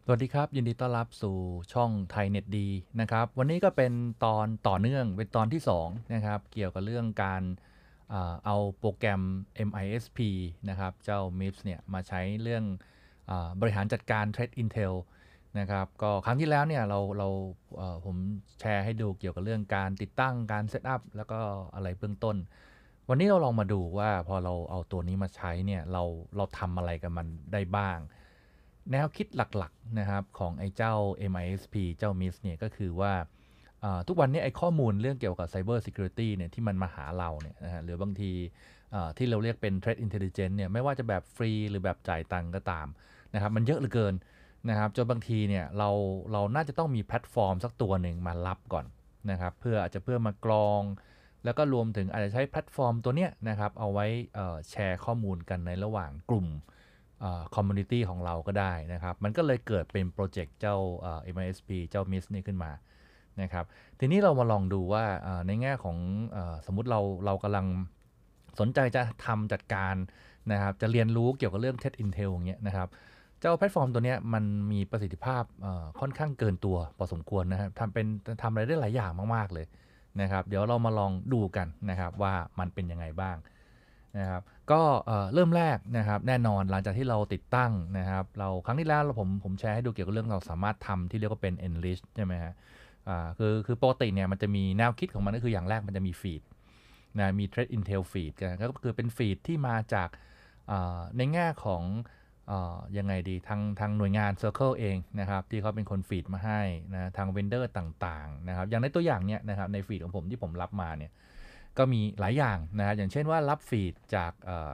สวัสดีครับยินดีต้อนรับสู่ช่องไทยเน็ตดีนะครับวันนี้ก็เป็นตอนต่อเนื่องเป็นตอนที่2นะครับเกี่ยวกับเรื่องการเอาโปรแกรม MISP นะครับเจ้า MIPS เนี่ยมาใช้เรื่องบริหารจัดการ Threat Intel นะครับก็ครั้งที่แล้วเนี่ยผมแชร์ให้ดูเกี่ยวกับเรื่องการติดตั้งการเซตอัพแล้วก็อะไรเบื้องต้นวันนี้เราลองมาดูว่าพอเราเอาตัวนี้มาใช้เนี่ยเราทำอะไรกับมันได้บ้าง แนวคิดหลักๆนะครับของไอ้เจ้า MISP เจ้า MIS เนี่ยก็คือว่าทุกวันนี้ไอ้ข้อมูลเรื่องเกี่ยวกับ Cyber Security เนี่ยที่มันมาหาเราเนี่ยนะฮะหรือบางทีที่เราเรียกเป็น Threat Intelligence เนี่ยไม่ว่าจะแบบฟรีหรือแบบจ่ายตังค์ก็ตามนะครับมันเยอะเหลือเกินนะครับจนบางทีเนี่ยเราน่าจะต้องมีแพลตฟอร์มสักตัวหนึ่งมารับก่อนนะครับเพื่อมากรองแล้วก็รวมถึงอาจจะใช้แพลตฟอร์มตัวเนี้ยนะครับเอาไว้แชร์ข้อมูลกันในระหว่างกลุ่มคอมมูนิตี้ของเราก็ได้นะครับมันก็เลยเกิดเป็นโปรเจกต์เจ้าMISP เจ้า MIS นี่ขึ้นมานะครับทีนี้เรามาลองดูว่าในแง่ของสมมุติเรากำลังสนใจจะทำจัดการนะครับจะเรียนรู้เกี่ยวกับเรื่อง Threat Intel อย่างเงี้ยนะครับเจ้าแพลตฟอร์มตัวนี้มันมีประสิทธิภาพค่อนข้างเกินตัวพอสมควรนะครับทำอะไรได้หลายอย่างมากๆเลยนะครับเดี๋ยวเรามาลองดูกันนะครับว่ามันเป็นยังไงบ้าง นะครับก็เริ่มแรกนะครับแน่นอนหลังจากที่เราติดตั้งนะครับเราครั้งที่แล้วผมแชร์ให้ดูเกี่ยวกับเรื่องเราสามารถทำที่เรียกว่าเป็น enrich ใช่ไหมฮะคือปกติเนี่ยมันจะมีแนวคิดของมันก็คืออย่างแรกมันจะมีฟีดนะมี thread intel feed ก็คือเป็นฟีดที่มาจากในแง่ของยังไงดีทางหน่วยงาน Circle เองนะครับที่เขาเป็นคนฟีดมาให้นะทางเวนเดอร์ต่างๆนะครับอย่างในตัวอย่างเนี่ยนะครับในฟีดของผมที่ผมรับมาเนี่ย ก็มีหลายอย่างนะครับอย่างเช่นว่ารับฟีดจาก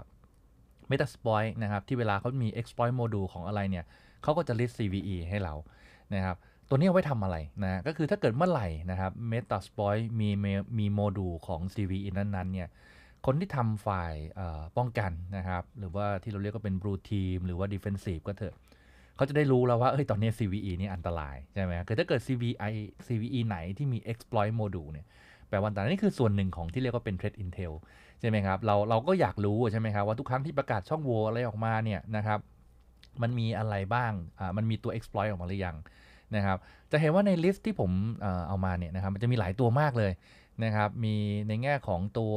Metasploit นะครับที่เวลาเขามี exploit module ของอะไรเนี่ยเขาก็จะ list CVE ให้เรานะครับตัวนี้เอาไว้ทำอะไรนะก็คือถ้าเกิดเมื่อไหร่นะครับ Metasploit มีโมดูลของ CVE นั้นๆเนี่ยคนที่ทำฝ่ายป้องกันนะครับหรือว่าที่เราเรียกว่าเป็น blue team หรือว่า defensive ก็เถอะเขาจะได้รู้แล้วว่าตอนนี้ CVE นี่อันตรายใช่ไหมคือถ้าเกิด CVE ไหนที่มี exploit module เนี่ย แปลว่าต่างนี่คือส่วนหนึ่งของที่เรียกว่าเป็น threat intel ใช่ไหมครับเราก็อยากรู้ใช่ไหมครับว่าทุกครั้งที่ประกาศช่องโหว่อะไรออกมาเนี่ยนะครับมันมีอะไรบ้างมันมีตัว exploit ออกมาหรือยังนะครับจะเห็นว่าในลิสต์ที่ผมเอามาเนี่ยนะครับมันจะมีหลายตัวมากเลยนะครับมีในแง่ของตัว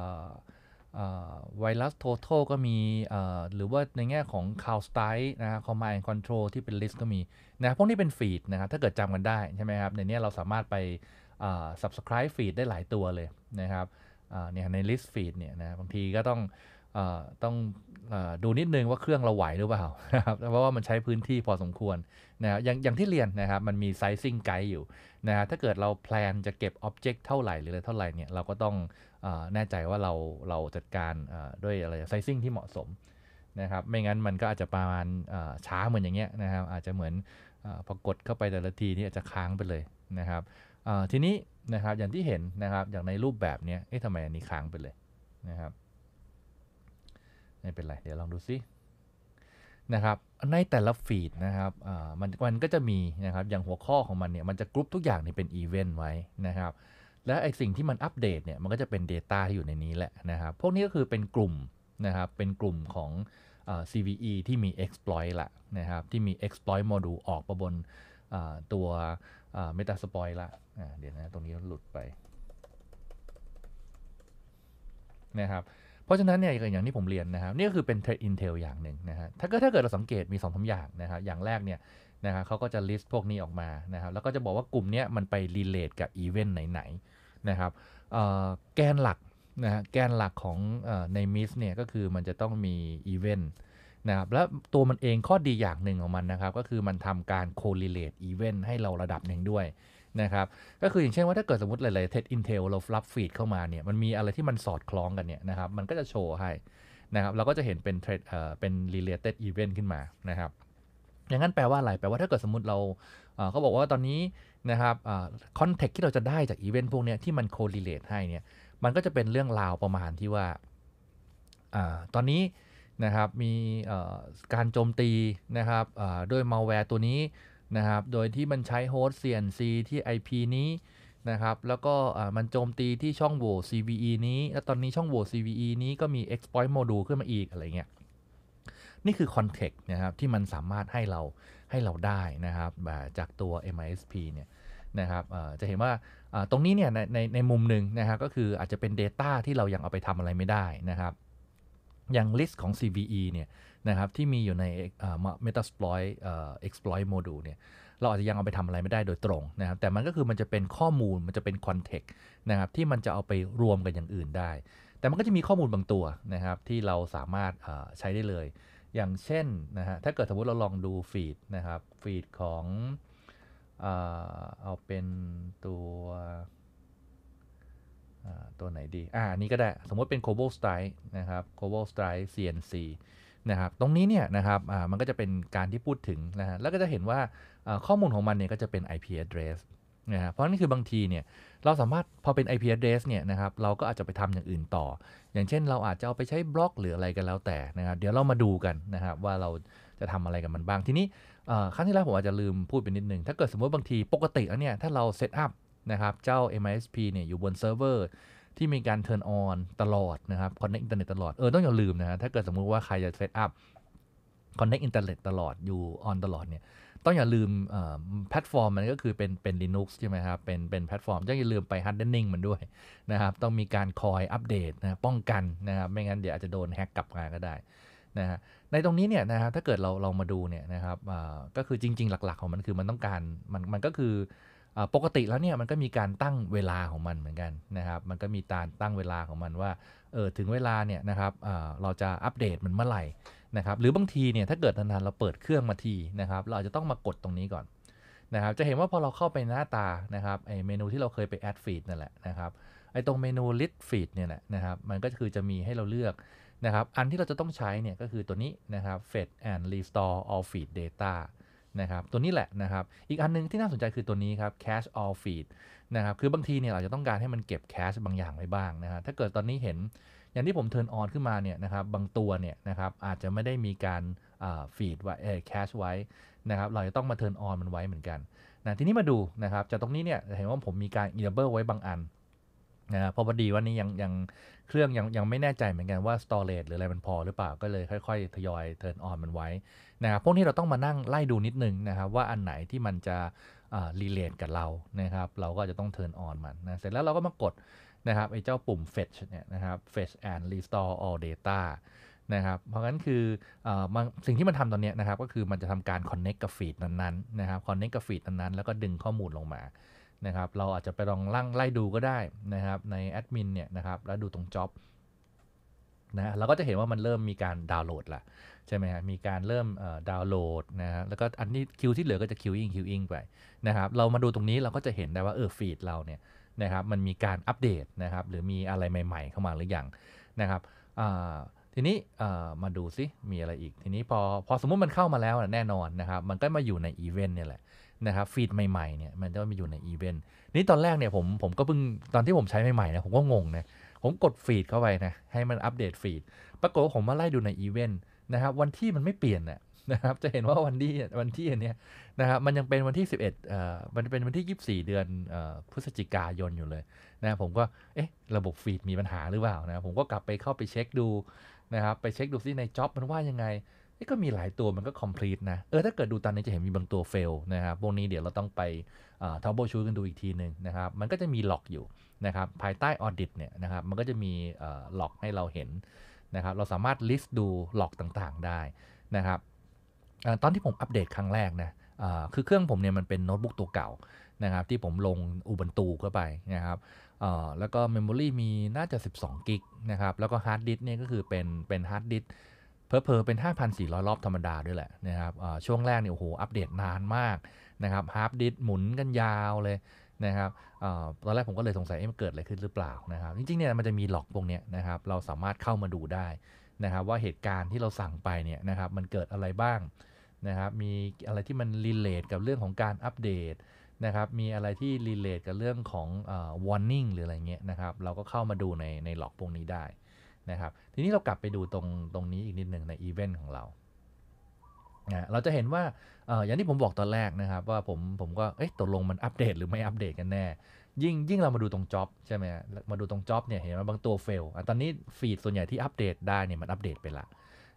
ไวรัส total ก็มีหรือว่าในแง่ของ count strike นะครับ command and control ที่เป็นลิสต์ก็มีนะพวกนี้เป็นฟีดนะครับถ้าเกิดจำกันได้ใช่ไหมครับในนี้เราสามารถไปsubscribe feed ได้หลายตัวเลยนะครับเนี่ยใน list feed เนี่ยนะบางทีก็ต้องดูนิดนึงว่าเครื่องเราไหวหรือเปล่านะครับเพราะว่ามันใช้พื้นที่พอสมควรนะครับอย่างที่เรียนนะครับมันมี sizing guide อยู่นะฮะถ้าเกิดเราแพลนจะเก็บ object เท่าไหร่หรืออะไรเท่าไหร่เนี่ยเราก็ต้องแน่ใจว่าเราจัดการด้วยอะไร sizing ที่เหมาะสมนะครับไม่งั้นมันก็อาจจะประมาณช้าเหมือนอย่างเงี้ยนะครับอาจจะเหมือนพอกดเข้าไปแต่ละทีนี่อาจจะค้างไปเลยนะครับทีนี้นะครับอย่างที่เห็นนะครับอย่างในรูปแบบนี้ทำไมอันนี้ค้างไปเลยนะครับไม่เป็นไรเดี๋ยวลองดูซินะครับในแต่ละฟีดนะครับมันก็จะมีนะครับอย่างหัวข้อของมันเนี่ยมันจะกรุ๊ปทุกอย่างนี่เป็นอีเวนต์ไว้นะครับและไอสิ่งที่มันอัปเดตเนี่ยมันก็จะเป็น Data ที่อยู่ในนี้แหละนะครับพวกนี้ก็คือเป็นกลุ่มนะครับเป็นกลุ่มของCVE ที่มี exploit ละนะครับที่มี exploit module ออกมาบนตัวMetasploit ละเดี๋ยวนะตรงนี้หลุดไปนะครับเพราะฉะนั้นเนี่ยอย่างที่ผมเรียนนะครับนี่ก็คือเป็น Threat Intel อย่างหนึ่งนะฮะถ้าเกิดเราสังเกตมี2อสอย่างนะครับอย่างแรกเนี่ยนะครับเขาก็จะ list พวกนี้ออกมานะครับแล้วก็จะบอกว่ากลุ่มนี้มันไป relate กับ event ไหนๆนะครับแกนหลักนะฮะแกนหลักของใน MIS เนี่ยก็คือมันจะต้องมี event นะครับและตัวมันเองข้อดีอย่างหนึ่งของมันนะครับก็คือมันทำการ correlate event ให้เราระดับหนึ่งด้วยนะครับก็คืออย่างเช่นว่าถ้าเกิดสมมติหลายๆ Thread Intel เรารับฟีดเข้ามาเนี่ยมันมีอะไรที่มันสอดคล้องกันเนี่ยนะครับมันก็จะโชว์ให้นะครับเราก็จะเห็นเป็น Thread เป็น related event ขึ้นมานะครับอย่างนั้นแปลว่าอะไรแปลว่าถ้าเกิดสมมติเราเขาบอกว่าตอนนี้นะครับคอนเทกต์ที่เราจะได้จากอีเวนต์พวกนี้ที่มัน correlate ให้เนี่ยมันก็จะเป็นเรื่องราวประมาณที่ว่าตอนนี้นะครับมีการโจมตีนะครับด้วยมัลแวร์ตัวนี้นะครับโดยที่มันใช้โฮสต์ CNC ที่ IP นี้นะครับแล้วก็มันโจมตีที่ช่องโหว่ CVE นี้แล้วตอนนี้ช่องโหว่ CVE นี้ก็มี exploit module ขึ้นมาอีกอะไรเงี้ยนี่คือคอนเทกต์นะครับที่มันสามารถให้เราได้นะครับจากตัว MISP เนี่ยนะครับจะเห็นว่าตรงนี้เนี่ยในมุมหนึ่งนะครับก็คืออาจจะเป็น Data ที่เรายังเอาไปทำอะไรไม่ได้นะครับอย่าง list ของ CVE เนี่ยนะครับที่มีอยู่ในMetasploit exploit module เนี่ยเราอาจจะยังเอาไปทำอะไรไม่ได้โดยตรงนะครับแต่มันก็คือมันจะเป็นข้อมูลมันจะเป็นคอนเทกต์นะครับที่มันจะเอาไปรวมกันอย่างอื่นได้แต่มันก็จะมีข้อมูลบางตัวนะครับที่เราสามารถใช้ได้เลยอย่างเช่นนะฮะถ้าเกิดสมมติเราลองดูฟีดนะครับฟีดของเอาเป็นตัวตัวไหนดีอันนี้ก็ได้สมมติเป็น Cobol Strike นะครับ Cobol Strike CNC นะครับตรงนี้เนี่ยนะครับมันก็จะเป็นการที่พูดถึงนะฮะแล้วก็จะเห็นว่าข้อมูลของมันเนี่ยก็จะเป็น IP address นะฮะเพราะนี่คือบางทีเนี่ยเราสามารถพอเป็น IP address เนี่ยนะครับเราก็อาจจะไปทำอย่างอื่นต่ออย่างเช่นเราอาจจะเอาไปใช้บล็อกหรืออะไรกันแล้วแต่นะครับเดี๋ยวเรามาดูกันนะครับว่าเราจะทำอะไรกับมันบ้างทีนี้ครั้งที่แล้วผมอาจจะลืมพูดไปนิดนึงถ้าเกิดสมมติบางทีปกติแล้วเนี่ยถ้าเราเซตอัพนะครับเจ้า MISP เนี่ยอยู่บนเซิร์ฟเวอร์ที่มีการ turn on ตลอดนะครับ connect อินเทอร์เน็ตตลอดต้องอย่าลืมนะฮะถ้าเกิดสมมุติว่าใครจะเซตอัพ connect อินเทอร์เน็ตตลอดอยู่ on ตลอดเนี่ยต้องอย่าลืมแพลตฟอร์มมันก็คือเป็น Linux ใช่ไหมครับเป็นแพลตฟอร์มต้องอย่าลืมไป hardening มันด้วยนะครับต้องมีการคอยอัปเดตนะป้องกันนะครับไม่งั้นเดี๋ยวอาจจะโดนแฮ็กกลับมาก็ได้นะฮะในตรงนี้เนี่ยนะครับถ้าเกิดเรามาดูเนี่ยนะครับก็คือจริงๆหลักๆของมันคือมันต้องการมันก็คือปกติแล้วเนี่ยมันก็มีการตั้งเวลาของมันเหมือนกันนะครับมันก็มีการตั้งเวลาของมันว่าถึงเวลาเนี่ยนะครับเราจะอัปเดตมันเมื่อไหร่นะครับหรือบางทีเนี่ยถ้าเกิดนานๆเราเปิดเครื่องมาทีนะครับเราอาจจะต้องมากดตรงนี้ก่อนนะครับจะเห็นว่าพอเราเข้าไปหน้าตานะครับไอเมนูที่เราเคยไปแอดฟีดนั่นแหละนะครับไอตรงเมนู list feed เนี่ยแหละนะครับมันก็คือจะมีให้เราเลือกนะครับอันที่เราจะต้องใช้เนี่ยก็คือตัวนี้นะครับ fetch and restore all feed data นะครับตัวนี้แหละนะครับอีกอันนึงที่น่าสนใจคือตัวนี้ครับ cache all feed นะครับคือบางทีเนี่ยเราจะต้องการให้มันเก็บ cache บางอย่างไว้บ้างนะฮะถ้าเกิดตอนนี้เห็นอย่างที่ผม turn on ขึ้นมาเนี่ยนะครับบางตัวเนี่ยนะครับอาจจะไม่ได้มีการฟีดไว้cache ไว้นะครับเราจะต้องมา turn on มันไว้เหมือนกันนะทีนี้มาดูนะครับจากตรงนี้เนี่ยเห็นว่าผมมีการ enable ไว้บางอันนะเพราะพอดีว่านี้ยังเครื่องยังไม่แน่ใจเหมือนกันว่า storage หรืออะไรมันพอหรือเปล่าก็เลยค่อยๆทยอย turn on มันไว้นะครับพวกนี้เราต้องมานั่งไล่ดูนิดนึงนะครับว่าอันไหนที่มันจะrelate กับเรานะครับเราก็จะต้อง turn on มันนะเสร็จแล้วเราก็มากดนะครับไอ้เจ้าปุ่ม fetch เนี่ยนะครับ fetch and restore all data นะครับเพราะงั้นคือสิ่งที่มันทำตอนนี้นะครับก็คือมันจะทำการ connect กับ feed นั้นๆนะครับ connect กับ feed นั้นๆแล้วก็ดึงข้อมูลลงมานะครับเราอาจจะไปลองไล่ดูก็ได้นะครับในแอดมินเนี่ยนะครับแล้วดูตรง job นะเราก็จะเห็นว่ามันเริ่มมีการดาวน์โหลดละใช่ไหมฮะมีการเริ่มดาวน์โหลดนะฮะแล้วก็อันนี้คิวที่เหลือก็จะคิวอิงไปนะครับเรามาดูตรงนี้เราก็จะเห็นได้ว่าฟีดเราเนี่ยนะครับมันมีการอัปเดตนะครับหรือมีอะไรใหม่ๆเข้ามาหรือยังนะครับทีนี้มาดูซิมีอะไรอีกทีนี้พอสมมุติมันเข้ามาแล้วแน่นอนนะครับมันก็มาอยู่ในอีเวนต์เนี่ยแหละนะครับฟีดใหม่ๆเนี่ยมันจะมาอยู่ในอีเวนต์นี่ตอนแรกเนี่ยผมก็เพิ่งตอนที่ผมใช้ใหม่ๆนะผมก็งงนะผมกดฟีดเข้าไปนะให้มันอัปเดตฟีดปรากฏว่าผมมาไล่ดูในอีเวนต์นะครับวันที่มันไม่เปลี่ยนนะครับจะเห็นว่าวันที่อันเนี้ยนะครับมันยังเป็นวันที่11มันเป็นวันที่24เดือนพฤศจิกายนอยู่เลยนะผมก็ระบบฟีดมีปัญหาหรือเปล่านะผมก็กลับไปเข้าไปเช็คดูนะครับไปเช็คดูซิในจ็อบมันว่ายังไงก็มีหลายตัวมันก็ complete นะถ้าเกิดดูตอนนี้จะเห็นมีบางตัว fail นะครับพวกนี้เดี๋ยวเราต้องไปtroubleshoot กันดูอีกทีหนึ่งนะครับมันก็จะมีล็อกอยู่นะครับภายใต้ audit เนี่ยนะครับมันก็จะมีล็อกให้เราเห็นนะครับเราสามารถ list ดูล็อกต่างๆได้นะครับตอนที่ผมอัปเดตครั้งแรกนะคือเครื่องผมเนี่ยมันเป็นโน้ตบุ๊กตัวเก่านะครับที่ผมลง Ubuntu เข้าไปนะครับแล้วก็ Memory มีน่าจะ12กิกนะครับแล้วก็ฮาร์ดดิสก์เนี่ยก็คือเป็นฮาร์ดดิสก์เพอเป็น 5,400 รอบธรรมดาด้วยแหละนะครับช่วงแรกเนี่ยโอ้โหอัปเดตนานมากนะครับฮาร์ดดิสก์หมุนกันยาวเลยนะครับตอนแรกผมก็เลยสงสัยมันเกิดอะไรขึ้นหรือเปล่านะครับจริงๆเนี่ยมันจะมีล็อกพวกเนี้ยนะครับเราสามารถเข้ามาดูได้นะครับว่าเหตุการณ์ที่เราสั่งไปเนี่ยนะครับมันเกิดอะไรบ้างนะครับมีอะไรที่มัน relate กับเรื่องของการอัปเดตนะครับมีอะไรที่ relate กับเรื่องของwarning หรืออะไรเงี้ยนะครับเราก็เข้ามาดูในล็อกพวกนี้ได้นะครับทีนี้เรากลับไปดูตรงนี้อีกนิดหนึ่งในอีเวนต์ของเราเราจะเห็นว่าอย่างที่ผมบอกตอนแรกนะครับว่าผมก็ตกลงมันอัปเดตหรือไม่อัปเดตกันแน่ยิ่งเรามาดูตรงจ็อบใช่ไหมมาดูตรงจ็อบเนี่ยเห็นว่าบางตัวเฟลตอนนี้ฟีดส่วนใหญ่ที่อัปเดตได้เนี่ยมันอัปเดตไปละ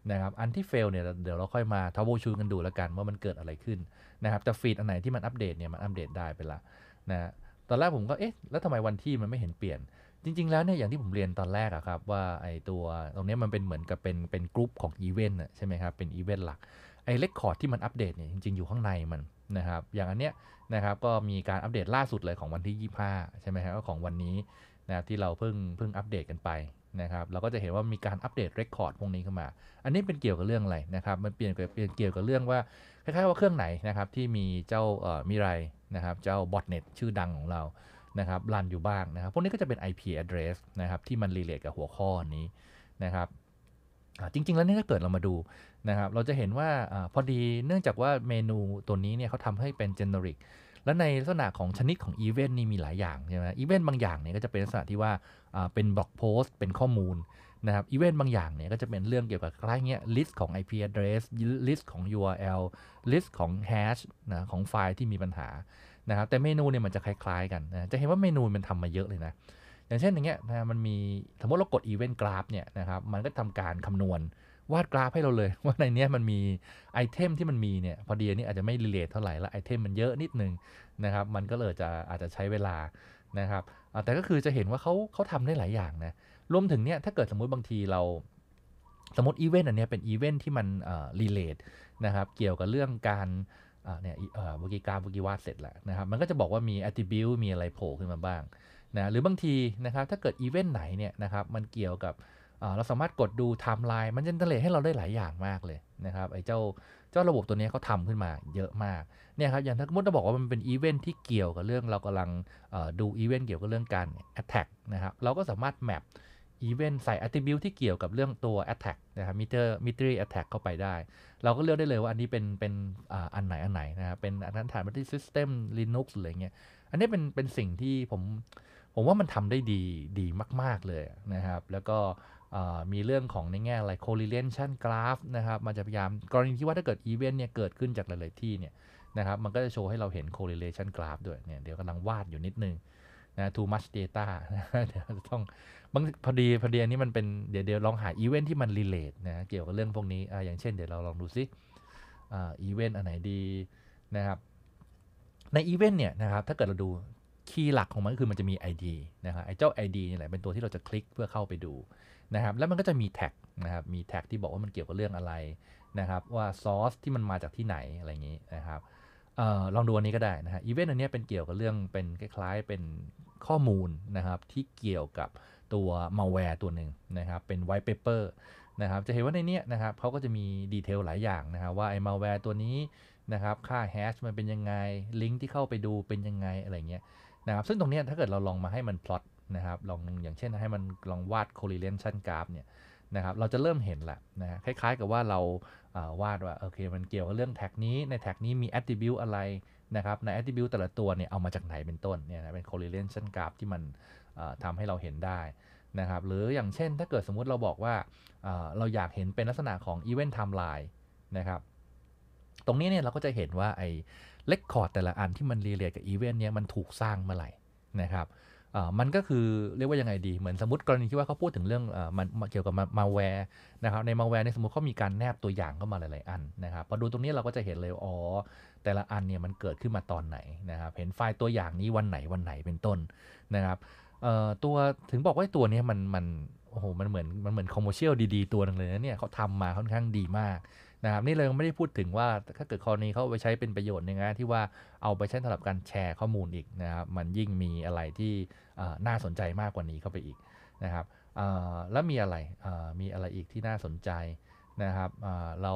นะครับอันที่ fail เนี่ยเดี๋ยวเราค่อยมา troubleshoot กันดูแล้วกันว่ามันเกิดอะไรขึ้นนะครับแต่ฟีดอันไหนที่มันอัปเดตเนี่ยมันอัปเดตได้ไปละนะตอนแรกผมก็เอ๊ะแล้วทำไมวันที่มันไม่เห็นเปลี่ยนจริงๆแล้วเนี่ยอย่างที่ผมเรียนตอนแรกอะครับว่าไอ้ตัวตรงนี้มันเป็นเหมือนกับเป็นกลุ่มของอีเวนต์ใช่ไหมครับเป็นอีเวนต์หลักไอ้เรคคอร์ดที่มันอัปเดตเนี่ยจริงๆอยู่ข้างในมันนะครับอย่างอันเนี้ยนะครับก็มีการอัปเดตล่าสุดเลยของวันที่25ใช่ไหมครับก็ของวันนี้นะครับที่เราเพิ่งอัปเดตกันไปนะครับเราก็จะเห็นว่ามีการอัปเดตเรคคอร์ดพวกนี้ขึ้นมาอันนี้เป็นเกี่ยวกับเรื่องอะไรนะครับมันเปลี่ยนเกี่ยวกับเรื่องว่าคล้ายๆว่าเครื่องไหนนะครับที่มีเจ้ามิไรนะครับเจ้าบอทเน็ตชื่อดังของเรานะครับรันอยู่บ้างนะครับพวกนี้ก็จะเป็น IP address นะครับที่มันรีเลทกับหัวข้อนี้นะครับจริงๆแล้วนี่ถ้าเกิดเรามาดูนะครับเราจะเห็นว่าพอดีเนื่องจากว่าเมนูตัวนี้เนี่ยเขาทำให้เป็น generic และในลักษณะของชนิดของอีเวนต์นี่มีหลายอย่างใช่ไหมอีเวนต์บางอย่างเนี่ยก็จะเป็นลักษณะที่ว่าเป็นบล็อกโพสต์เป็นข้อมูลนะครับอีเวนต์บางอย่างเนี่ยก็จะเป็นเรื่องเกี่ยวกับคล้ายเงี้ย list ของ IP address list ของ URL list ของ hash นะของไฟล์ที่มีปัญหานะครับแต่เมนูเนี่ยมันจะคล้ายๆกันนะจะเห็นว่าเมนูมันทำมาเยอะเลยนะอย่างเช่นอย่างเงี้ยนะมันมีสมมติเรากด event graph เนี่ยนะครับมันก็ทำการคำนวณวาดกราฟให้เราเลยว่าในนี้มันมีไอเทมที่มันมีเนี่ยพอดีนี่อาจจะไม่รีเลทเท่าไหร่แล้วไอเทมมันเยอะนิดนึงนะครับมันก็เลยอาจจะใช้เวลานะครับแต่ก็คือจะเห็นว่าเขาทำได้หลายอย่างนะรวมถึงเนี่ยถ้าเกิดสมมุติบางทีเราสมมติอีเวนต์อันนี้เป็นอีเวนต์ที่มันรีเลทนะครับเกี่ยวกับเรื่องการเนี่ยเมื่อกี้วาดเสร็จแล้วนะครับมันก็จะบอกว่ามี attribute มีอะไรโผล่ขึ้นมาบ้างนะหรือบางทีนะครับถ้าเกิดอีเวนต์ไหนเนี่ยนะครับมันเกี่ยวกับเราสามารถกดดูไทม์ไลน์มันจะเจเนเรตให้เราได้หลายอย่างมากเลยนะครับไอ้เจ้าระบบตัวนี้เขาทำขึ้นมาเยอะมากเนี่ยครับอย่างถ้าสมมติเราบอกว่ามันเป็นอีเวนต์ที่เกี่ยวกับเรื่องเรากำลังดูอีเวนต์เกี่ยวกับเรื่องการ attack นะครับเราก็สามารถแมปอีเวนต์ใส่ attribute ที่เกี่ยวกับเรื่องตัว attack นะครับ military attack เข้าไปได้เราก็เลือกได้เลยว่าอันนี้เป็นอันไหนนะครับเป็นอันนั้นฐานมาที่ system Linux หรืออะไรเงี้ยอันนี้เป็นสิ่งที่ผมว่ามันทำได้ดีมากๆเลยนะครับแล้วก็มีเรื่องของในแง่อะไร correlation graph นะครับมันจะพยายามกรณีที่ว่าถ้าเกิดอีเวนต์เนี่ยเกิดขึ้นจากหลายๆที่เนี่ยนะครับมันก็จะโชว์ให้เราเห็น correlation graph ด้วยเนี่ยเดี๋ยวกำลังวาดอยู่นิดนึงนะ too much data เดี๋ยวต้องพอดีอันนี้มันเป็นเดี๋ยวลองหาอีเวนต์ที่มัน relate นะเกี่ยวกับเรื่องพวกนี้อย่างเช่นเดี๋ยวเราลองดูซิอีเวนต์อันไหนดีนะครับในอีเวนต์เนี่ยนะครับถ้าเกิดเราดูคีย์หลักของมันก็คือมันจะมี ID นะครับไอ้เจ้า ID นี่แหละเป็นตัวที่เราจะคลิกเพื่อเข้าไปดูนะครับแล้วมันก็จะมีแท็กนะครับมีแท็กที่บอกว่ามันเกี่ยวกับเรื่องอะไรนะครับว่าซอสที่มันมาจากที่ไหนอะไรอย่างนี้นะครับลองดูอันนี้ก็ได้นะฮะอีเวนต์อันนี้เป็นเกี่ยวกับเรื่องเป็นคล้ายๆเป็นข้อมูลนะครับที่เกี่ยวกับตัว malware ตัวหนึ่งนะครับเป็น white paper นะครับจะเห็นว่าในนี้นะครับเขาก็จะมีดีเทลหลายอย่างนะครับว่าไอ้ malware ตัวนี้นะครับค่าแฮชมันเป็นยังไงลิงก์ที่เข้าไปดูเป็นยังไงอะไรเงี้ยนะครับซึ่งตรงนี้ถ้าเกิดเราลองมาให้มันพลอตนะครับลองอย่างเช่นให้มันลองวาด correlation graph เนี่ยนะครับเราจะเริ่มเห็นแหละนะคล้ายๆกับว่าเราวาดว่าโอเคมันเกี่ยวกับเรื่องแท็กนี้ในแท็กนี้มี attribute อะไรนะครับใน attribute แต่ละตัวเนี่ยเอามาจากไหนเป็นต้นเนี่ยนะเป็น correlation graph ที่มันทำให้เราเห็นได้นะครับหรืออย่างเช่นถ้าเกิดสมมุติเราบอกว่าเราอยากเห็นเป็นลักษณะของ event timeline นะครับตรงนี้เนี่ยเราก็จะเห็นว่าไอ้เลคคอร์ดแต่ละอันที่มันรีเลทกับอีเวนต์เนี้ยมันถูกสร้างเมื่อไหร่นะครับมันก็คือเรียกว่ายังไงดีเหมือนสมมติกรณีที่ว่าเขาพูดถึงเรื่องมันเกี่ยวกับมาแวร์นะครับในมาแวร์ในสมมติเขามีการแนบตัวอย่างเข้ามาหลายๆอันนะครับพอดูตรงนี้เราก็จะเห็นเลยอ๋อแต่ละอันเนี่ยมันเกิดขึ้นมาตอนไหนนะครับเห็นไฟล์ตัวอย่างนี้วันไหนเป็นต้นนะครับตัวถึงบอกว่าตัวนี้มันโอ้โหมันเหมือนคอมเมอร์เชียลดีๆตัวนึงเลยนะเนี่ยเขาทำมาค่อนข้างดีมากนะครับนี่เลยไม่ได้พูดถึงว่าถ้าเกิดกรณีเขาไปใช้เป็นประโยชน์ในงานที่ว่าเอาไปใช้สำหรับการแชร์ข้อมูลอีกนะครับมันยิ่งมีอะไรที่น่าสนใจมากกว่านี้เข้าไปอีกนะครับแล้วมีอะไรอีกที่น่าสนใจนะครับเรา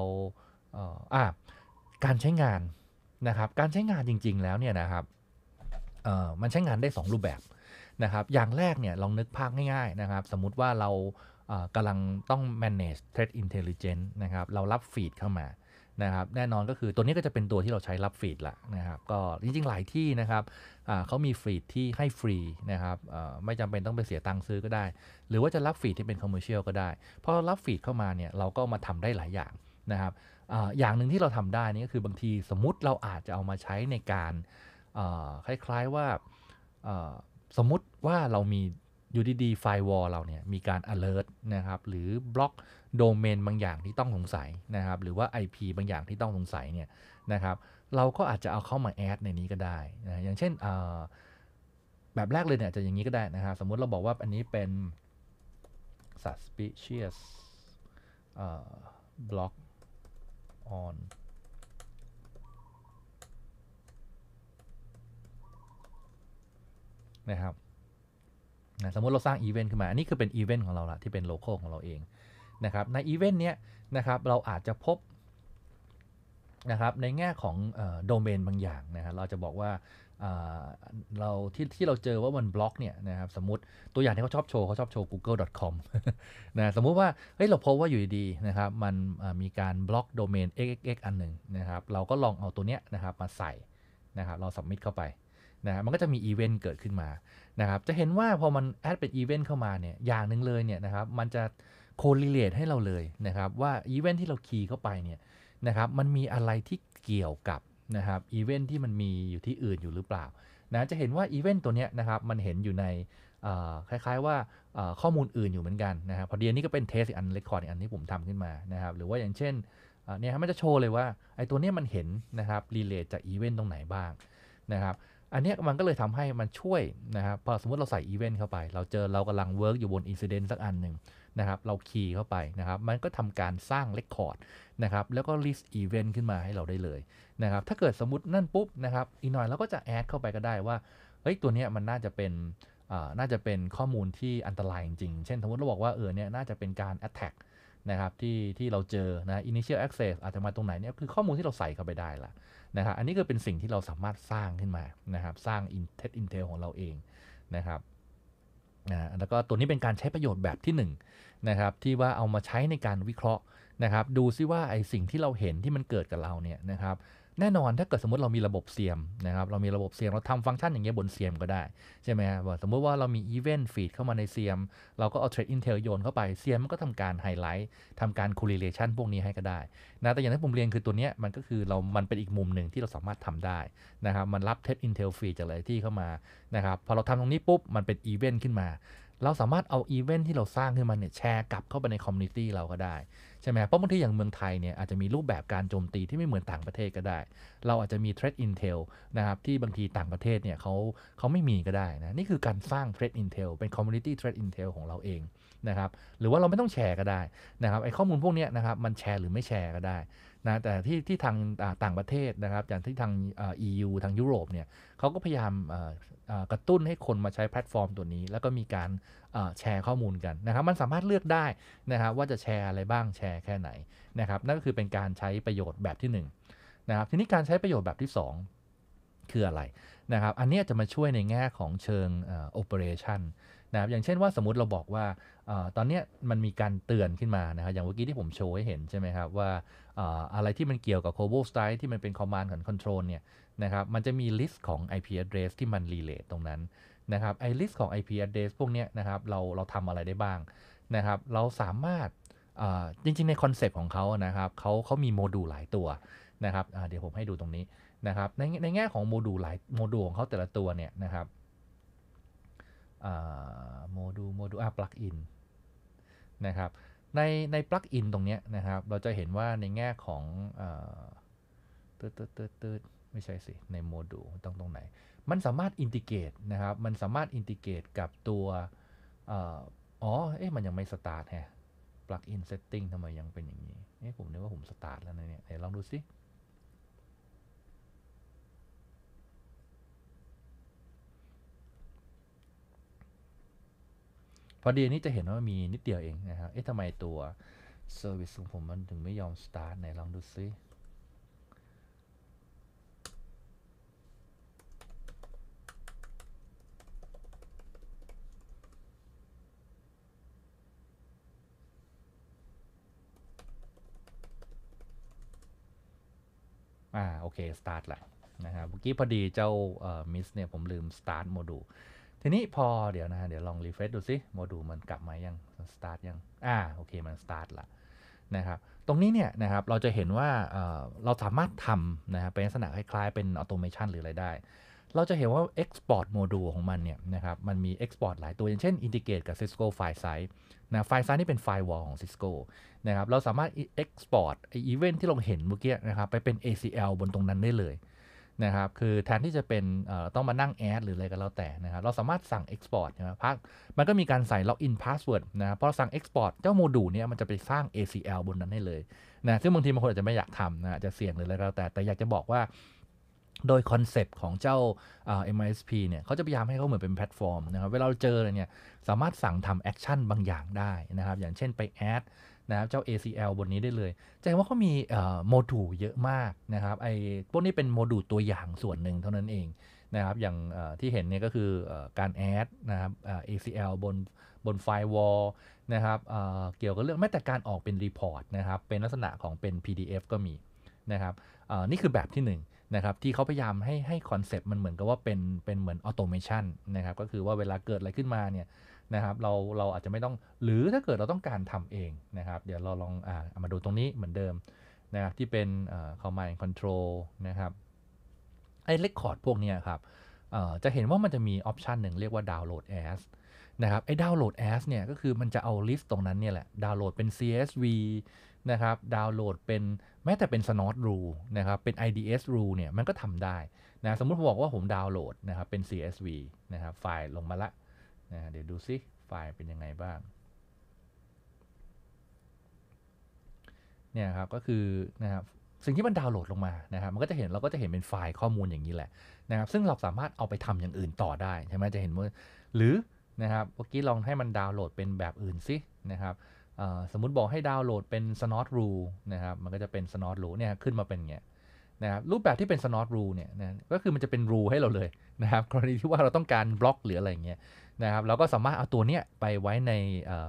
การใช้งานนะครับการใช้งานจริงๆแล้วเนี่ยนะครับมันใช้งานได้2รูปแบบนะครับอย่างแรกเนี่ยลองนึกภาพง่ายๆนะครับสมมุติว่าเรากำลังต้อง manage threat intelligence นะครับเรารับฟีดเข้ามานะครับแน่นอนก็คือตัวนี้ก็จะเป็นตัวที่เราใช้รับฟีดละนะครับก็จริงๆหลายที่นะครับเขามีฟีดที่ให้ฟรีนะครับไม่จำเป็นต้องไปเสียตังค์ซื้อก็ได้หรือว่าจะรับฟีดที่เป็น commercial ก็ได้พอเรารับฟีดเข้ามาเนี่ยเราก็มาทำได้หลายอย่างนะครับอย่างหนึ่งที่เราทำได้นี่ก็คือบางทีสมมุติเราอาจจะเอามาใช้ในการคล้ายๆว่าสมมุติว่าเรามีอยู่ดีๆไฟวอลเราเนี่ยมีการ alert นะครับหรือบล็อกโดเมนบางอย่างที่ต้องสงสัยนะครับหรือว่า IP บางอย่างที่ต้องสงสัยเนี่ยนะครับเราก็อาจจะเอาเข้ามาแอดในนี้ก็ได้นะอย่างเช่นแบบแรกเลยเนี่ยจะอย่างนี้ก็ได้นะครับสมมุติเราบอกว่าอันนี้เป็น suspicious block on นะครับสมมติเราสร้างอีเวนต์ขึ้นมาอันนี้คือเป็นอีเวนต์ของเราละที่เป็นโลโก้ของเราเองนะครับในอีเวนต์เนี้ยนะครับเราอาจจะพบนะครับในแง่ของโดเมนบางอย่างนะครับเราจะบอกว่าเราที่เราเจอว่ามันบล็อกเนี่ยนะครับสมมติตัวอย่างที่เขาชอบโชว์ google.com นะสมมุติว่าเฮ้ยเราพบว่าอยู่ดีๆนะครับมันมีการบล็อกโดเมน xxx อันหนึ่งนะครับเราก็ลองเอาตัวเนี้ยนะครับมาใส่นะครับเราสับมิทเข้าไปนะมันก็จะมีอีเวนต์เกิดขึ้นมานะครับจะเห็นว่าพอมันแอดเป็นอีเวนต์เข้ามาเนี่ยอย่างหนึ่งเลยเนี่ยนะครับมันจะโคลิเลตให้เราเลยนะครับว่าอีเวนต์ที่เราคีย์เข้าไปเนี่ยนะครับมันมีอะไรที่เกี่ยวกับนะครับอีเวนต์ที่มันมีอยู่ที่อื่นอยู่หรือเปล่านะจะเห็นว่าอีเวนต์ตัวเนี้ยนะครับมันเห็นอยู่ในคล้ายๆว่าข้อมูลอื่นอยู่เหมือนกันนะครับพอดีอันนี้ก็เป็นเทสอีกอันเรคคอร์ดอีกอันที่ผมทำขึ้นมานะครับหรือว่าอย่างเช่นเนี่ยมันจะโชว์เลยว่าไอ้ตัวนี้มันเห็นนะครับรีเลทจากอีเวนต์ตรงไหนบ้างนะครับอันนี้มันก็เลยทำให้มันช่วยนะครับพอสมมติเราใส่อีเวนต์เข้าไปเรากำลังเวิร์กอยู่บนอินซิเดนต์สักอันหนึ่งนะครับเราคีย์เข้าไปนะครับมันก็ทำการสร้างเรคคอร์ดนะครับแล้วก็ list event ขึ้นมาให้เราได้เลยนะครับถ้าเกิดสมมตินั่นปุ๊บนะครับอีกหน่อยเราก็จะแอดเข้าไปก็ได้ว่าเฮ้ยตัวเนี้ยมันน่าจะเป็นข้อมูลที่อันตรายจริงๆเช่นสมมติเราบอกว่าเนี่ยน่าจะเป็นการ attack นะครับที่เราเจอนะ initial access อาจจะมาตรงไหนเนี่ยคือข้อมูลที่เราใส่เข้าไปได้ละนะครับอันนี้ก็เป็นสิ่งที่เราสามารถสร้างขึ้นมานะครับสร้าง TED Intel ของเราเองนะครับแล้วก็ตัวนี้เป็นการใช้ประโยชน์แบบที่1นะครับที่ว่าเอามาใช้ในการวิเคราะห์นะครับดูซิว่าไอสิ่งที่เราเห็นที่มันเกิดกับเราเนี่ยนะครับแน่นอนถ้าเกิดสมมติเรามีระบบเซียมนะครับเรามีระบบเซียมเราทำฟังก์ชันอย่างเงี้ยบนเซียมก็ได้ใช่ไหมครับสมมติว่าเรามีอีเวนต์ฟีดเข้ามาในเซียมเราก็เอา Thread Intel โยนเข้าไปเซียมมันก็ทำการไฮไลท์ทำการ correlation พวกนี้ให้ก็ได้นะแต่อย่างที่ผมเรียนคือตัวเนี้ยมันก็คือมันเป็นอีกมุมหนึ่งที่เราสามารถทำได้นะครับมันรับ Thread Intel feed จากหลายที่เข้ามานะครับพอเราทำตรงนี้ปุ๊บมันเป็นอีเวนต์ขึ้นมาเราสามารถเอาอีเวนต์ที่เราสร้างขึ้นมาเนี่ยแชร์กลับเข้าไปในคอมมูนิตี้เราก็ได้ใช่ไหมเพราะบางทีอย่างเมืองไทยเนี่ยอาจจะมีรูปแบบการโจมตีที่ไม่เหมือนต่างประเทศก็ได้เราอาจจะมี Threat Intel นะครับที่บางทีต่างประเทศเนี่ยเขาไม่มีก็ได้นะนี่คือการสร้าง Threat Intel เป็น Community Threat Intel ของเราเองนะครับหรือว่าเราไม่ต้องแชร์ก็ได้นะครับไอ้ข้อมูลพวกนี้นะครับมันแชร์หรือไม่แชร์ก็ได้นะแต่ที่ทางต่างประเทศนะครับอย่างที่ทางEU ทางยุโรปเนี่ยเขาก็พยายามกระตุ้นให้คนมาใช้แพลตฟอร์มตัวนี้แล้วก็มีการแชร์ข้อมูลกันนะครับมันสามารถเลือกได้นะครับว่าจะแชร์อะไรบ้างแชร์แค่ไหนนะครับนั่นก็คือเป็นการใช้ประโยชน์แบบที่1นะครับทีนี้การใช้ประโยชน์แบบที่2คืออะไรนะครับอันนี้จะมาช่วยในแง่ของเชิงoperation นะครับอย่างเช่นว่าสมมุติเราบอกว่าตอนนี้มันมีการเตือนขึ้นมานะครับอย่างเมื่อกี้ที่ผมโชว์ให้เห็นใช่ไหมครับว่าอะไรที่มันเกี่ยวกับ Global Strike ที่มันเป็น Command and Control เนี่ยนะครับมันจะมี list ของ IP address ที่มัน relate ตรงนั้นนะครับไอ้ list ของ IP address พวกนี้นะครับเราทำอะไรได้บ้างนะครับเราสามารถจริงๆในคอนเซปต์ของเขานะครับเขามีโมดูลหลายตัวนะครับเดี๋ยวผมให้ดูตรงนี้นะครับในแง่ของโมดูลหลายโมดูลของเขาแต่ละตัวเนี่ยนะครับโมดูปลั๊กอินนะครับในปลั๊กอินตรงนี้นะครับเราจะเห็นว่าในแง่ของตืดไม่ใช่สิในโมดูลตรงไหนมันสามารถอินทิเกรตนะครับมันสามารถอินทิเกรตกับตัวมันยังไม่สตาร์ทแฮะ plugin setting ทำไมยังเป็นอย่างนี้ผมนึกว่าผมสตาร์ทแล้วนะเนี่ยลองดูสิพอดีนี้จะเห็นว่ามีนิดเดียวเองนะครับทำไมตัว service ของผมมันถึงไม่ยอม start ไหนลองดูซิโอเค start ละนะครับเมื่อกี้พอดีเจ้ามิสเนี่ยผมลืม start โมดูลทีนี้พอเดี๋ยวลอง refresh ดูซิโมดูลมันกลับมายัง start ยังโอเคมัน start ละนะครับตรงนี้เนี่ยนะครับเราจะเห็นว่าเราสามารถทำนะครับเป็นลักษณะคล้ายๆเป็น automation หรืออะไรได้เราจะเห็นว่า Export Module ของมันเนี่ยนะครับมันมี Export หลายตัวอย่างเช่น Integrate กับ Cisco File Size นะไฟล์ไซส์นี่เป็นไฟล์ wall ของ Cisco นะครับเราสามารถ Export ไอ้ Event ที่เราเห็นเมื่อกี้นะครับไปเป็น ACL บนตรงนั้นได้เลยนะครับคือแทนที่จะเป็นต้องมานั่ง add หรืออะไรก็แล้วแต่นะครับเราสามารถสั่ง Export นะครับมันก็มีการใส่ Login Password นะครับพอเราสั่ง Export เจ้าโมดูลเนี่ยมันจะไปสร้าง ACL บนนั้นให้เลยนะซึ่งบางทีบางคนอาจจะไม่อยากทำนะจะเสี่ยงหรืออะไรก็แล้วแต่อยากจะบอกว่าโดยคอนเซปต์ของเจ้าMISP เนี่ยเขาจะพยายามให้เขาเหมือนเป็นแพลตฟอร์มนะครับเวลาเราเจออะไรเนี่ยสามารถสั่งทำแอคชั่นบางอย่างได้นะครับอย่างเช่นไปแอดนะครับเจ้า ACL บนนี้ได้เลยจะเห็นว่าเขามีโมดูลเยอะมากนะครับไอ้พวกนี้เป็นโมดูลตัวอย่างส่วนหนึ่งเท่านั้นเองนะครับอย่างที่เห็นเนี่ยก็คือการแอดนะครับACL บนไฟล์ wall นะครับเกี่ยวกับเรื่องแม้แต่การออกเป็นรีพอร์ตนะครับเป็นลักษณะของเป็น PDF ก็มีนะครับนี่คือแบบที่1นะครับที่เขาพยายามให้คอนเซปต์มันเหมือนกับว่าเป็นเหมือนออโตเมชันนะครับก็คือว่าเวลาเกิดอะไรขึ้นมาเนี่ยนะครับเราอาจจะไม่ต้องหรือถ้าเกิดเราต้องการทำเองนะครับเดี๋ยวเราลองเอามาดูตรงนี้เหมือนเดิมนะครับที่เป็นcommand and control นะครับไอ้ record พวกเนี้ยครับจะเห็นว่ามันจะมีออปชันหนึ่งเรียกว่า download as นะครับไอ้ download as เนี่ยก็คือมันจะเอาลิสต์ตรงนั้นเนี่ยแหละดาวน์โหลดเป็น CSV นะครับดาวน์โหลดเป็นแม้แต่เป็น snort rule นะครับเป็น IDS rule เนี่ยมันก็ทำได้นะสมมุติผมบอกว่าผมดาวน์โหลดนะครับเป็น CSV นะครับไฟล์ลงมาละนะเดี๋ยวดูซิไฟล์เป็นยังไงบ้างเนี่ยครับก็คือนะครับสิ่งที่มันดาวน์โหลดลงมานะครับมันก็จะเห็นเราก็จะเห็นเป็นไฟล์ข้อมูลอย่างนี้แหละนะครับซึ่งเราสามารถเอาไปทำอย่างอื่นต่อได้ใช่ไหมจะเห็นว่าหรือนะครับเมื่อกี้ลองให้มันดาวน์โหลดเป็นแบบอื่นสินะครับสมมุติบอกให้ดาวน์โหลดเป็น snort rule นะครับมันก็จะเป็น snort rule เนี่ยขึ้นมาเป็นอย่างเงี้ยนะครับรูปแบบที่เป็น snort rule เนี่ยนะก็คือมันจะเป็น rule ให้เราเลยนะครับกรณีที่ว่าเราต้องการบล็อกหรืออะไรอย่างเงี้ยนะครับเราก็สามารถเอาตัวเนี้ยไปไว้ใน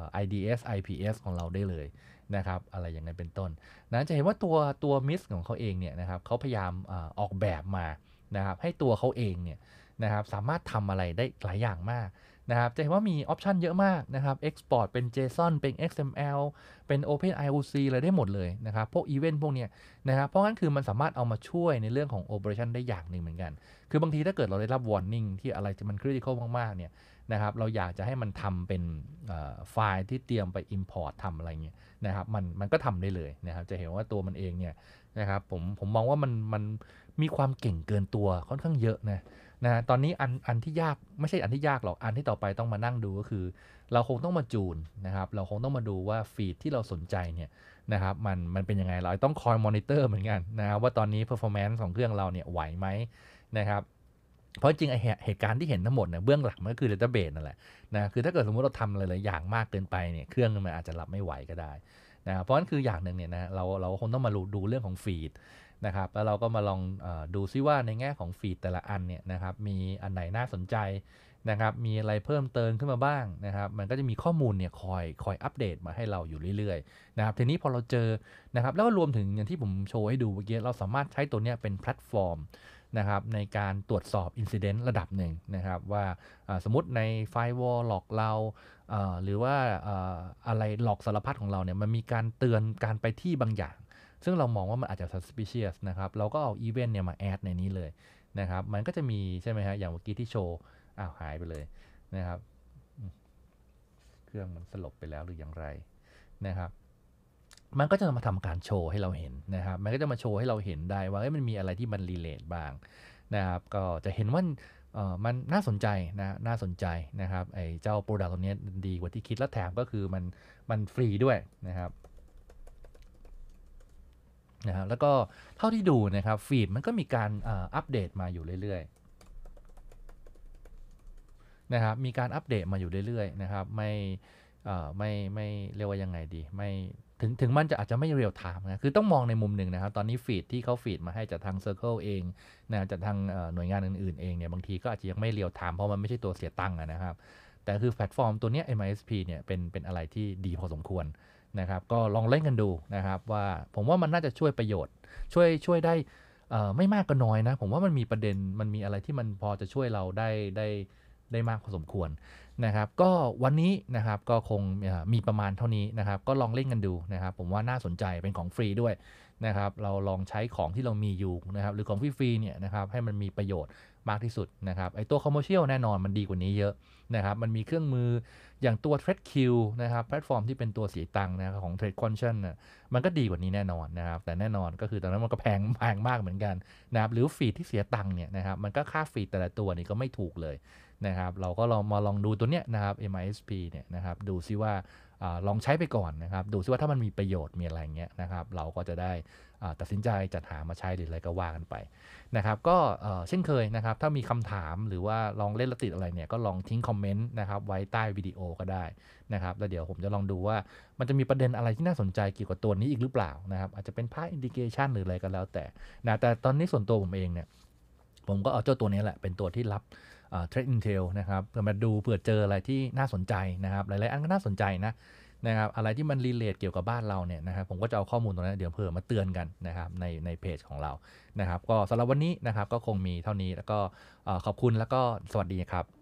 IDS IPS ของเราได้เลยนะครับอะไรอย่างนั้นเป็นต้นนะจะเห็นว่าตัวมิสของเขาเองเนี่ยนะครับเขาพยายามออกแบบมานะครับให้ตัวเขาเองเนี่ยนะครับสามารถทำอะไรได้หลายอย่างมากนะครับจะเห็นว่ามีออปชันเยอะมากนะครับ Export เป็น JSON เป็น XML เป็น OpenIOC อะไรได้หมดเลยนะครับพวกอีเวนต์พวกเนี้ยนะครับเพราะงั้นคือมันสามารถเอามาช่วยในเรื่องของ Operation ได้อย่างหนึ่งเหมือนกันคือบางทีถ้าเกิดเราได้รับ warning ที่อะไรจะมัน critical มากๆเนี่ยนะครับเราอยากจะให้มันทำเป็นไฟล์ที่เตรียมไป import ทำอะไรเงี้ยนะครับมันก็ทำได้เลยนะครับจะเห็นว่าตัวมันเองเนี่ยนะครับผมมองว่ามันมีความเก่งเกินตัวค่อนข้างเยอะนะตอนนี้อันที่ยากไม่ใช่อันที่ยากหรอกอันที่ต่อไปต้องมานั่งดูก็คือเราคงต้องมาจูนนะครับเราคงต้องมาดูว่าฟีดที่เราสนใจเนี่ยนะครับมันเป็นยังไงเราต้องคอยมอนิเตอร์เหมือนกันนะครับว่าตอนนี้ performance ของเครื่องเราเนี่ยไหวไหมนะครับเพราะจริงไอเหตุการณ์ที่เห็นทั้งหมดเนี่ยเบื้องหลังมันก็คือ database นั่นแหละนะคือถ้าเกิดสมมติเราทำหลายๆอย่างมากเกินไปเนี่ยเครื่องมันอาจจะรับไม่ไหวก็ได้นะเพราะฉะนั้นคืออย่างหนึ่งเนี่ยนะเราคงต้องมาดูเรื่องของฟีดนะครับแล้วเราก็มาลองดูซิว่าในแง่ของฟีดแต่ละอันเนี่ยนะครับมีอันไหนน่าสนใจนะครับมีอะไรเพิ่มเติมขึ้นมาบ้างนะครับมันก็จะมีข้อมูลเนี่ยคอยอัปเดตมาให้เราอยู่เรื่อยๆนะครับทีนี้พอเราเจอนะครับแล้วก็รวมถึงอย่างที่ผมโชว์ให้ดูเมื่อกี้เราสามารถใช้ตัวเนี้ยเป็นแพลตฟอร์มนะครับในการตรวจสอบ Incident ระดับหนึ่งนะครับว่าสมมติใน Firewall หลอกเราหรือว่าอะไรหลอกสารพัดของเราเนี่ยมันมีการเตือนการไปที่บางอย่างซึ่งเรามองว่ามันอาจจะ suspicious นะครับเราก็เอา event เนี่ยมาแอดในนี้เลยนะครับมันก็จะมีใช่ไหมฮะอย่างเมื่อกี้ที่โชว์หายไปเลยนะครับเครื่องมันสลบไปแล้วหรืออย่างไรนะครับมันก็จะมาทำการโชว์ให้เราเห็นนะครับมันก็จะมาโชว์ให้เราเห็นได้ว่ามันมีอะไรที่มันรีเลทบ้างนะครับก็จะเห็นว่ามันน่าสนใจน่าสนใจนะครับไอ้เจ้าโปรดักต์ตัวนี้ดีกว่าที่คิดและแถมก็คือมันฟรีด้วยนะครับแล้วก็เท่าที่ดูนะครับฟีดมันก็มีการอัปเดตมาอยู่เรื่อยๆนะครับมีการอัปเดตมาอยู่เรื่อยๆนะครับไม่เรียกว่ายังไงดีไม่ถึงมันจะอาจจะไม่เรียลไทม์นะคือต้องมองในมุมหนึ่งนะครับตอนนี้ฟีดที่เขาฟีดมาให้จากทาง Circle เองนะจากทางหน่วยงานอื่นๆเองเนี่ยบางทีก็อาจจะยังไม่เรียลไทม์เพราะมันไม่ใช่ตัวเสียตังค์นะครับแต่คือแพลตฟอร์มตัวนี้ MISP เนี่ยเป็นอะไรที่ดีพอสมควรนะครับก็ลองเล่นกันดูนะครับว่าผมว่ามันน่าจะช่วยประโยชน์ช่วยได้ไม่มากก็น้อยนะผมว่ามันมีประเด็นมันมีอะไรที่มันพอจะช่วยเราได้มากพอสมควรนะครับก็วันนี้นะครับก็คงมีประมาณเท่านี้นะครับก็ลองเล่นกันดูนะครับผมว่าน่าสนใจเป็นของฟรีด้วยนะครับเราลองใช้ของที่เรามีอยู่นะครับหรือของฟรีๆเนี่ยนะครับให้มันมีประโยชน์มากที่สุดนะครับไอตัว commercial แน่นอนมันดีกว่านี้เยอะนะครับมันมีเครื่องมืออย่างตัว TradeQ นะครับแพลตฟอร์มที่เป็นตัวเสียตังค์นะครับของ TradeQuation น่ะมันก็ดีกว่านี้แน่นอนนะครับแต่แน่นอนก็คือตอนนั้นมันก็แพงมากเหมือนกันนะครับหรือฟีดที่เสียตังค์เนี่ยนะครับมันก็ค่าฟีดแต่ละตัวนี่ก็ไม่ถูกเลยนะครับเราก็ลองดูตัวเนี้ยนะครับ MISP เนี่ยนะครับดูซิว่าลองใช้ไปก่อนนะครับดูซิว่าถ้ามันมีประโยชน์มีอะไรเงี้ยนะครับเราก็จะได้ตัดสินใจจัดหามาใช้หรืออะไรก็ว่ากันไปนะครับก็เช่นเคยนะครับถ้ามีคำถามหรือว่าลองเล่นแล้วติดอะไรเนี่ยก็ลองทิ้งคอมเมนต์นะครับไว้ใต้วิดีโอก็ได้นะครับแล้วเดี๋ยวผมจะลองดูว่ามันจะมีประเด็นอะไรที่น่าสนใจเกี่ยวกับตัวนี้อีกหรือเปล่านะครับอาจจะเป็นภาพอินดิเคชันหรืออะไรก็แล้วแต่นะแต่ตอนนี้ส่วนตัวผมเองเนี่ยผมก็เอาเจ้าตัวนี้แหละเป็นตัวที่รับTrade Intel นะครับเพื่อมาดูเผื่อเจออะไรที่น่าสนใจนะครับหลายๆอันก็น่าสนใจนะครับอะไรที่มันรีเลทเกี่ยวกับบ้านเราเนี่ยนะครับผมก็จะเอาข้อมูลตรงนั้นเดี๋ยวเผื่อมาเตือนกันนะครับในเพจของเรานะครับก็สำหรับวันนี้นะครับก็คงมีเท่านี้แล้วก็ขอบคุณแล้วก็สวัสดีครับ